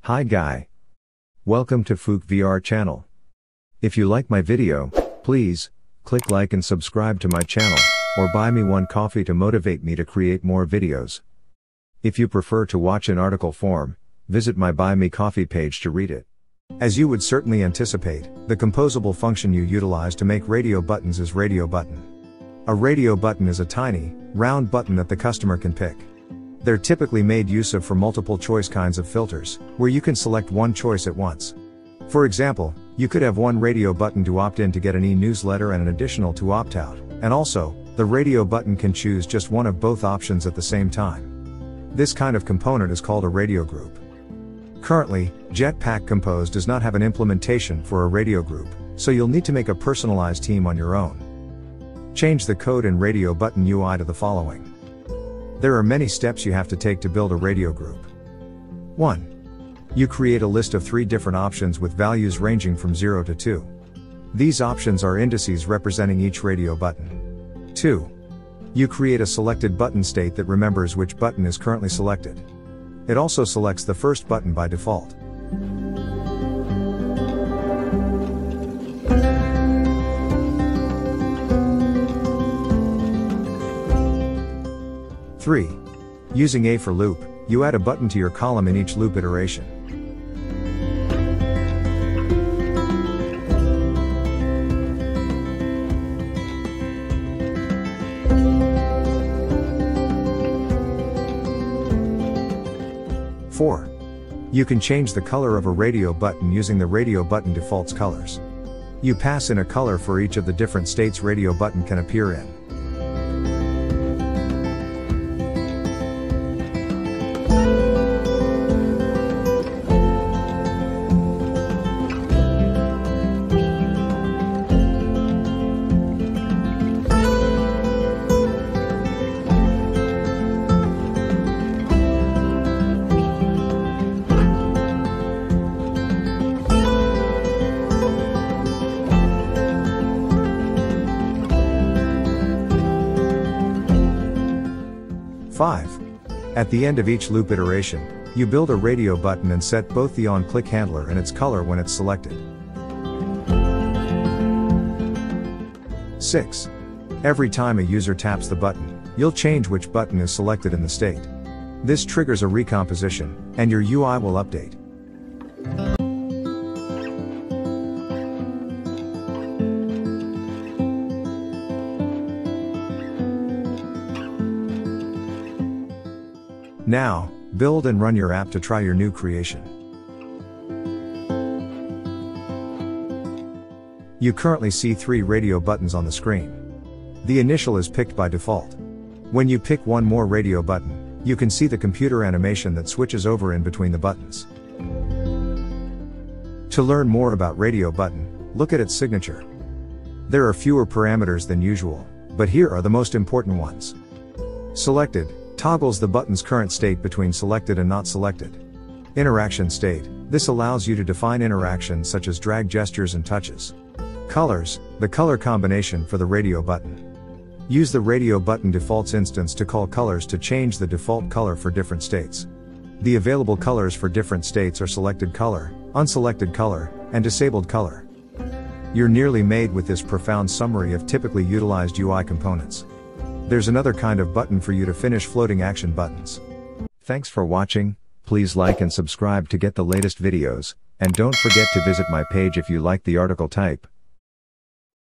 Hi guy. Welcome to Fook VR channel. If you like my video, please, click like and subscribe to my channel, or buy me one coffee to motivate me to create more videos. If you prefer to watch in article form, visit my Buy Me Coffee page to read it. As you would certainly anticipate, the composable function you utilize to make radio buttons is radio button. A radio button is a tiny, round button that the customer can pick. They're typically made use of for multiple choice kinds of filters, where you can select one choice at once. For example, you could have one radio button to opt in to get an e-newsletter and an additional to opt out, and also, the radio button can choose just one of both options at the same time. This kind of component is called a radio group. Currently, Jetpack Compose does not have an implementation for a radio group, so you'll need to make a personalized team on your own. Change the code in radio button UI to the following. There are many steps you have to take to build a radio group. 1. You create a list of 3 different options with values ranging from 0 to 2. These options are indices representing each radio button. 2. You create a selected button state that remembers which button is currently selected. It also selects the first button by default. 3. Using A for loop, you add a button to your column in each loop iteration. Four. You can change the color of a radio button using the radio button defaults colors. You pass in a color for each of the different states radio button can appear in. 5. At the end of each loop iteration, you build a radio button and set both the on-click handler and its color when it's selected. 6. Every time a user taps the button, you'll change which button is selected in the state. This triggers a recomposition, and your UI will update. Now, build and run your app to try your new creation. You currently see 3 radio buttons on the screen. The initial is picked by default. When you pick one more radio button, you can see the computer animation that switches over in between the buttons. To learn more about radio button, look at its signature. There are fewer parameters than usual, but here are the most important ones. Selected toggles the button's current state between selected and not selected. Interaction state, this allows you to define interactions such as drag gestures and touches. Colors, the color combination for the radio button. Use the radio button defaults instance to call colors to change the default color for different states. The available colors for different states are selected color, unselected color, and disabled color. You're nearly made with this profound summary of typically utilized UI components. There's another kind of button for you to finish floating action buttons. Thanks for watching, please like and subscribe to get the latest videos, and don't forget to visit my page if you like the article type.